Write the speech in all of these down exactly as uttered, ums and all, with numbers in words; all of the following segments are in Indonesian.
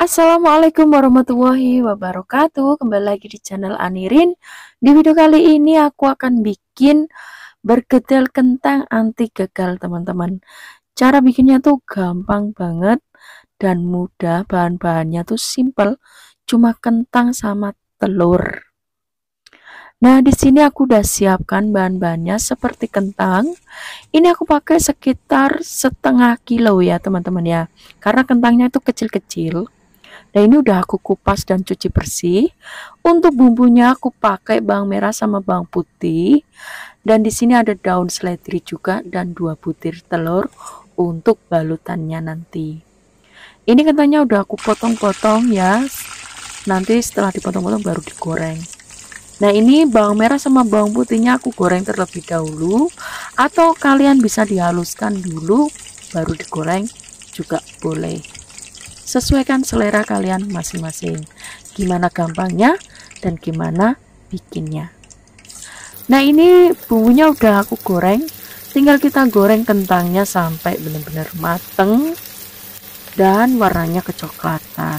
Assalamualaikum warahmatullahi wabarakatuh. Kembali lagi di channel Anirin. Di video kali ini aku akan bikin bergedel kentang anti gagal, teman-teman. Cara bikinnya tuh gampang banget dan mudah. Bahan-bahannya tuh simple, cuma kentang sama telur. Nah, di sini aku udah siapkan bahan-bahannya seperti kentang. Ini aku pakai sekitar setengah kilo ya, teman-teman ya. Karena kentangnya itu kecil-kecil. Nah, ini udah aku kupas dan cuci bersih. Untuk bumbunya aku pakai bawang merah sama bawang putih. Dan di sini ada daun seledri juga dan dua butir telur untuk balutannya nanti. Ini kentangnya udah aku potong-potong ya. Nanti setelah dipotong-potong baru digoreng. Nah, ini bawang merah sama bawang putihnya aku goreng terlebih dahulu, atau kalian bisa dihaluskan dulu baru digoreng juga boleh. Sesuaikan selera kalian masing-masing, gimana gampangnya dan gimana bikinnya. Nah, ini bumbunya udah aku goreng, tinggal kita goreng kentangnya sampai benar-benar mateng dan warnanya kecoklatan.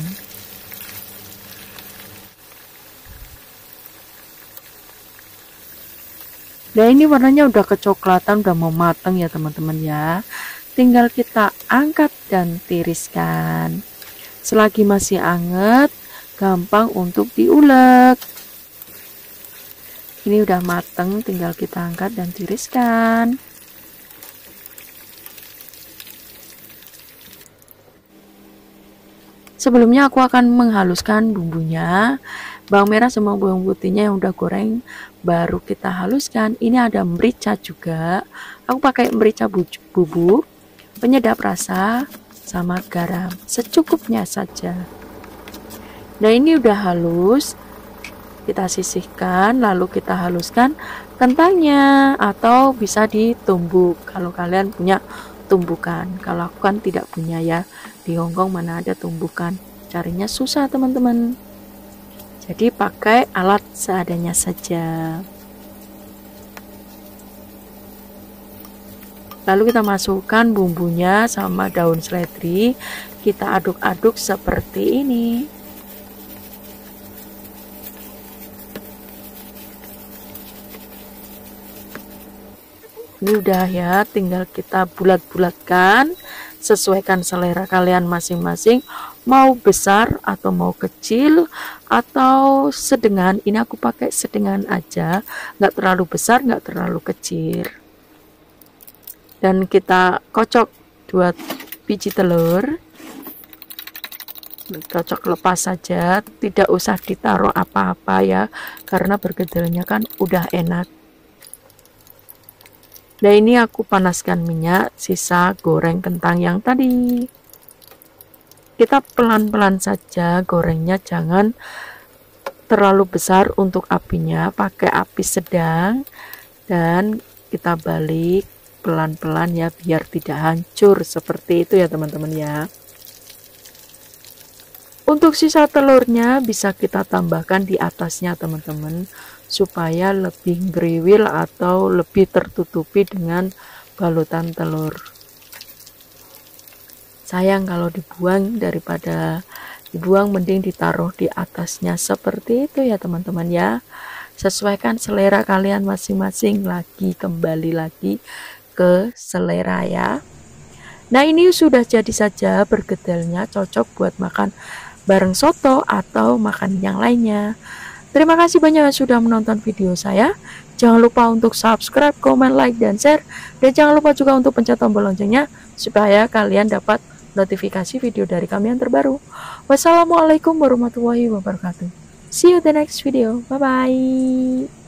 Nah, ini warnanya udah kecoklatan, udah mau mateng ya teman-teman ya. Tinggal kita angkat dan tiriskan. Selagi masih anget, gampang untuk diulek. Ini udah mateng, tinggal kita angkat dan tiriskan. Sebelumnya aku akan menghaluskan bumbunya. Bawang merah sama bawang putihnya yang udah goreng baru kita haluskan. Ini ada merica juga. Aku pakai merica bubuk, penyedap rasa, sama garam secukupnya saja. Nah, ini udah halus. Kita sisihkan, lalu kita haluskan kentangnya, atau bisa ditumbuk kalau kalian punya tumbukan. Kalau aku kan tidak punya ya. Di Hongkong mana ada tumbukan, carinya susah teman-teman. Jadi pakai alat seadanya saja. Lalu kita masukkan bumbunya sama daun seledri. Kita aduk-aduk seperti ini. Ini udah ya, tinggal kita bulat-bulatkan. Sesuaikan selera kalian masing-masing, mau besar atau mau kecil atau sedengan. Ini aku pakai sedengan aja, nggak terlalu besar nggak terlalu kecil. Dan kita kocok dua biji telur, kocok lepas saja, tidak usah ditaruh apa-apa ya, karena bergedelnya kan udah enak. Nah, ini aku panaskan minyak sisa goreng kentang yang tadi. Kita pelan-pelan saja gorengnya, jangan terlalu besar untuk apinya, pakai api sedang dan kita balik pelan-pelan ya, biar tidak hancur seperti itu ya teman-teman ya. Untuk sisa telurnya bisa kita tambahkan di atasnya teman-teman, supaya lebih ngeriwil atau lebih tertutupi dengan balutan telur. Sayang kalau dibuang, daripada dibuang mending ditaruh di atasnya seperti itu ya teman-teman ya. Sesuaikan selera kalian masing-masing, lagi kembali lagi ke selera ya. Nah, ini sudah jadi saja bergedelnya, cocok buat makan bareng soto atau makan yang lainnya. Terima kasih banyak yang sudah menonton video saya. Jangan lupa untuk subscribe, komen, like, dan share. Dan jangan lupa juga untuk pencet tombol loncengnya supaya kalian dapat notifikasi video dari kami yang terbaru. Wassalamualaikum warahmatullahi wabarakatuh. See you the next video. Bye-bye.